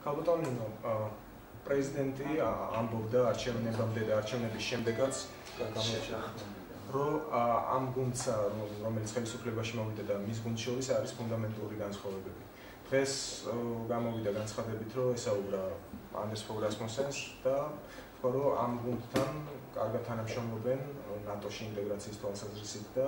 ქალბატონო, პრეზიდენტი ამბობდა არჩევნებამდე და არჩევნების შემდეგაც გამოჩნდა, რომ ამ გუნდსა, რომელიც ხელისუფლებაში მოვიდა და მის გუნდს შორის არის ფუნდამენტური განსხვავებები. დღეს გამოვიდა განცხადებით, რომ ესაუბრა ანდერს ფოგ რასმუსენს და რომ ამ გუნდთან კარგად თანამშრომლობენ ნატოში ინტეგრაციის თვალსაზრისით და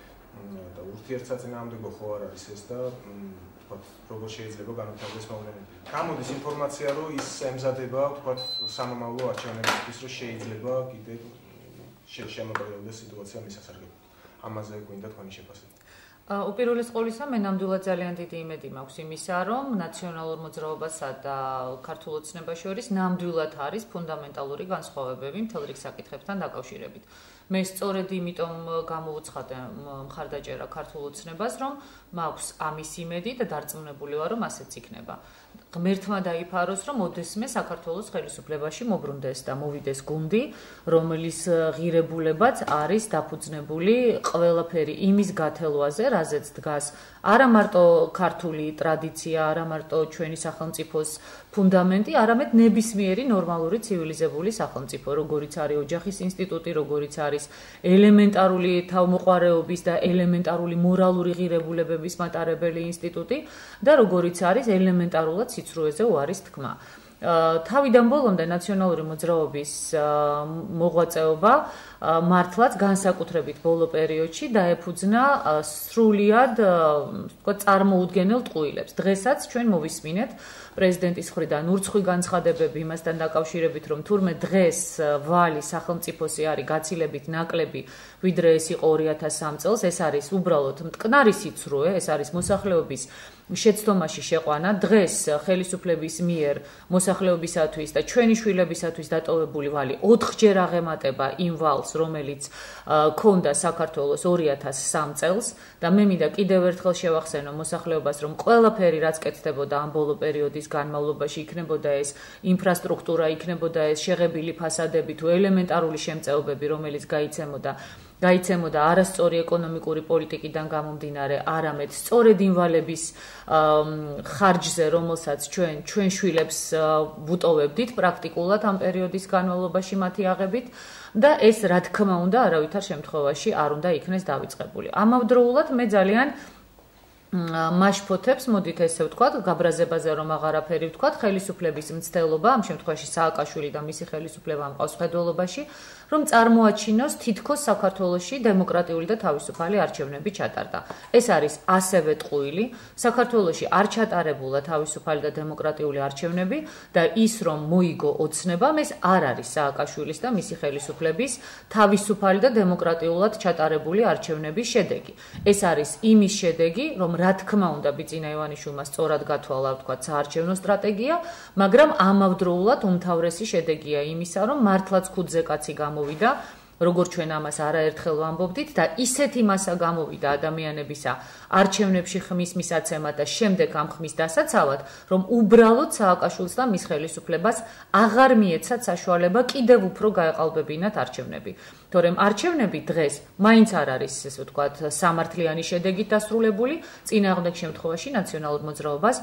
ურთიერთსაწინააღმდეგო ხო არ არის ეს და როგორ შეიძლება განვითარდეს მოვლენები. გამოდის ინფორმაცია, რომ ის ემზადება, სამომავლო არჩევნებისთვის, რომ შეიძლება კიდე შემოგვიყვანოს სიტუაცია მისასარგებლად. ამაზე გვინდა თქვენი შეფასება. უპირველეს ყოვლისა, მე ნამდვილად ძალიან დიდი იმედი მაქვს იმისა, რომ ნაციონალურ მოძრაობასა და ქართულ ოცნებას შორის ნამდვილად არის ფუნდამენტალური განსხვავებები მთელ რიგ საკითხებთან დაკავშირებით. მე სწორედ იმიტომ გამოვუცხადე მხარდაჭერა ქართულ ოცნებას, რომ მაქვს ამის იმედი და დარწმუნებული ვარ, რომ ასეც იქნება. ღმერთმა დაიფაროს, რომ ოდესმე საქართველოს ხელისუფლებაში მობრუნდეს და მოვიდეს გუნდი, რომლის ღირებულებაც არის დაფუძნებული ყველაფერი იმის გათელვაზე, რაზეც დგას არა მარტო ქართული ტრადიცია, არა მარტო ჩვენი სახელმწიფოს ფუნდამენტი, არამედ ნებისმიერი ნორმალური ცივილიზებული სახელმწიფო, როგორიც არის ოჯახის ინსტიტუტი, როგორიც არის ელემენტარული თავმოყვარეობის და ელემენტარული მორალური ღირებულებების მატარებელი ინსტიტუტი და როგორიც არის ელემენტარულად სიცრუეზე უარის თქმა. თავიდან ბოლომდე ნაციონალური მოძრაობის მოღვაწეობა მართლაც განსაკუთრებით ბოლო პერიოდში დაეფუძნა სრულიად წარმოუდგენელ ტყუილებს. დღესაც ჩვენ მოვისმინეთ პრეზიდენტის მხრიდან ურცხვი განცხადებები იმასთან დაკავშირებით, რომ თურმე დღეს ვალი სახელმწიფოსი არის გაცილებით ნაკლები, ვიდრე ეს იყო 2003 წელს, ეს არის უბრალოდ მტკნარი სიცრუე, ეს არის მოსახლეობის შეცდომაში შეყვანა. დღეს ხელისუფლების მიერ მოსახლეობისათვის და ჩვენი შვილებისათვის დატოვებული ვალი 4-ჯერ აღემატება იმ ვალს, რომელიც ქონდა საქართველოს 2003 წელს და მე მინდა კიდევ ერთხელ შევახსენო მოსახლეობას, რომ ყველაფერი რაც კეთდებოდა ამ ბოლო პერიოდის განმავლობაში, იქნებოდა ეს ინფრასტრუქტურა, იქნებოდა ეს შეღებილი ფასადები თუ ელემენტარული შემწეობები, რომელიც გაიცემოდა არასწორი ეკონომიკური პოლიტიკიდან გამომდინარე, არამედ სწორედ იმ ვალების ხარჯზე, რომელსაც ჩვენ შვილებს ვუტოვებდით პრაქტიკულად ამ პერიოდის განმავლობაში მათი აღებით და ეს რა თქმა უნდა არავითარ შემთხვევაში არ უნდა იქნეს დავიწყებული. ამავდროულად მე ძალიან მაშფოთებს, მოდით ესე ვთქვათ, გაბრაზებაზე რომ აღარაფერი ვთქვათ, ხელისუფლების მცდელობა, ამ შემთხვევაში სააკაშვილი და მისი ხელისუფლება მყავს ხედველობაში, რომ წარმოაჩინოს თითქოს საქართველოში დემოკრატიული და თავისუფალი არჩევნები ჩატარდა. ეს არის ასევე ტყუილი, საქართველოში არ ჩატარებულა თავისუფალი და დემოკრატიული არჩევნები და ის რომ მოიგო ოცნებამ, ეს არ არის სააკაშვილის და მისი ხელისუფლების თავისუფალი და დემოკრატიულად ჩატარებული არჩევნების შედეგი. ეს არის იმის შედეგი, რომ რა თქმა უნდა ბიძინა ივანიშვილმა სწორად გათვალა ვთქვათ საარჩევნო სტრატეგია, მაგრამ ამავდროულად უმთავრესი შედეგია იმისა, რომ მართლაც ქუდზე კაცი გამოვიდა, როგორც ჩვენ ამას არაერთხელ ვამბობდით და ისეთი მასა გამოვიდა ადამიანებისა არჩევნებში ხმის მისაცემად და შემდეგ ამ ხმის დასაცავად, რომ უბრალოდ სააკაშვილს და მის ხელისუფლებას აღარ მიეცათ საშუალება კიდევ უფრო გაეყალბებინათ არჩევნები. თორემ არჩევნები დღეს მაინც არ არის, ესე ვთქვათ, სამართლიანი შედეგით დასრულებული, წინააღმდეგ შემთხვევაში ნაციონალურ მოძრაობას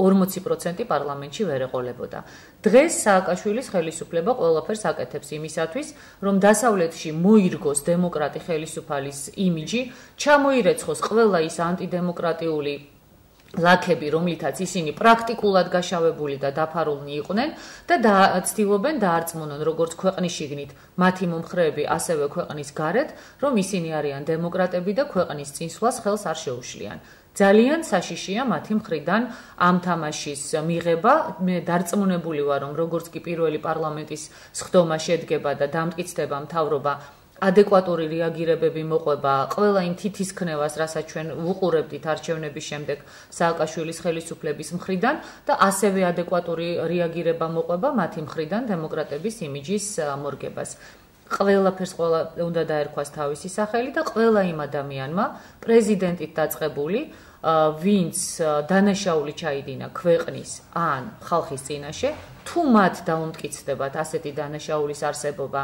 40% პარლამენტში ვერ ეყოლებოდა. დღეს სააკაშვილის ხელისუფლება ყველაფერს აკეთებს იმისათვის, რომ დასავლეთში მოირგოს დემოკრატი ხელისუფალის იმიჯი, ჩამოირეცხოს ყველა ის ანტიდემოკრატიული ლაქები, რომლითაც ისინი პრაქტიკულად გაშავებული და დაფარულნი იყვნენ და ცდილობენ დაარწმუნონ როგორც ქვეყნის შიგნით მათი მომხრეები, ასევე ქვეყნის გარეთ, რომ ისინი არიან დემოკრატები და ქვეყნის წინსვლას ხელს არ შეუშლიან. ძალიან საშიშია მათი მხრიდან ამ თამაშის მიღება. მე დარწმუნებული ვარ, რომ როგორც კი პირველი პარლამენტის სხდომა შედგება და დამტკიცდება მთავრობა, ადეკვატური რეაგირებები მოყვება ყველა იმ თითისქნევას, რასაც ჩვენ ვუყურებდით არჩევნების შემდეგ სააკაშვილის ხელისუფლების მხრიდან და ასევე ადეკვატური რეაგირება მოყვება მათი მხრიდან დემოკრატების იმიჯის მორგებას. ყველაფერს უნდა დაერქვას თავისი სახელი და ყველა იმ ადამიანმა პრეზიდენტით დაწყებული, ვინც დანაშაული ჩაიდინა ქვეყნის ან ხალხის წინაშე, თუ მათ დაუმტკიცდებათ ასეთი დანაშაულის არსებობა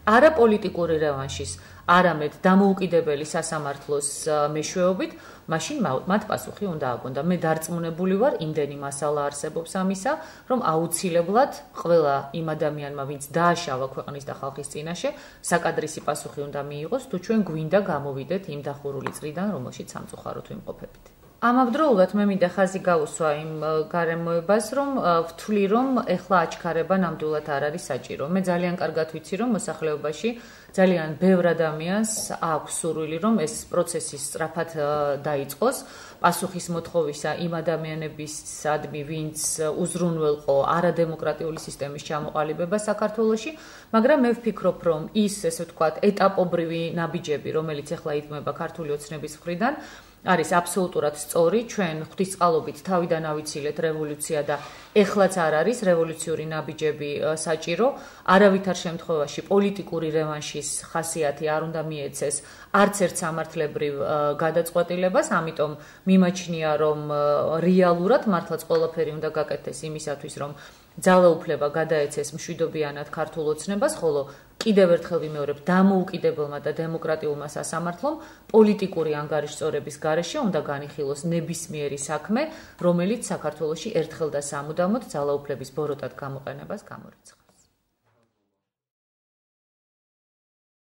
არაპოლიტიკური რევანშის, არამედ დამოუკიდებელი სასამართლოს მეშვეობით, მაშინ მათ პასუხი უნდა აგვონდა. მე დარწმუნებული ვარ, იმდენი მასალა არსებობს ამისა, რომ აუცილებლად ყველა იმ ადამიანმა, ვინც დააშავა ქვეყნის და ხალხის წინაშე, საკადრისი პასუხი უნდა მიიღოს, თუ ჩვენ გვინდა გამოვიდეთ იმ დახურული წრიდან, რომელშიც სამწუხაროდ ვიმყოფებით. ამავდროულად მე მინდა ხაზი გაუსვა იმ გარემოებას, რომ ვთვლი, რომ ეხლა აჩქარება ნამდვილად არ არის საჭირო. მე ძალიან კარგად ვიცი, რომ მოსახლეობაში ძალიან ბევრ ადამიანს აქვს სურვილი, რომ ეს პროცესი სწრაფად დაიწყოს, პასუხის მოთხოვისა იმ ადამიანებისადმი, ვინც უზრუნველყო არადემოკრატიული სისტემის ჩამოყალიბება საქართველოში, მაგრამ მე ვფიქრობ, რომ ის, ესე ვთქვათ, ეტაპობრივი ნაბიჯები, რომელიც ეხლა იდგმება ქართული ოცნების მხრიდან, არის აბსოლუტურად სწორი. ჩვენ ღვთისწყალობით თავიდან ავიცილეთ რევოლუცია და ეხლაც არ არის რევოლუციური ნაბიჯები საჭირო. არავითარ შემთხვევაში პოლიტიკური რევანშის ხასიათი არ უნდა მიეცეს არც ერთ სამართლებრივ გადაწყვეტილებას, ამიტომ მიმაჩნია, რომ რეალურად მართლაც ყველაფერი უნდა გაკეთდეს იმისათვის, რომ ძალაუფლება გადაეცეს მშვიდობიანად ქართულ ოცნებას, ხოლო კიდევ ერთხელ ვიმეორებ, დამოუკიდებელმა და დემოკრატიულმა სასამართლომ პოლიტიკური ანგარიშწორების გარეშე უნდა განიხილოს ნებისმიერი საქმე, რომელიც საქართველოში ერთხელ და სამუდამოდ ძალაუფლების ბოროტად გამოყენებას გამორიცხა.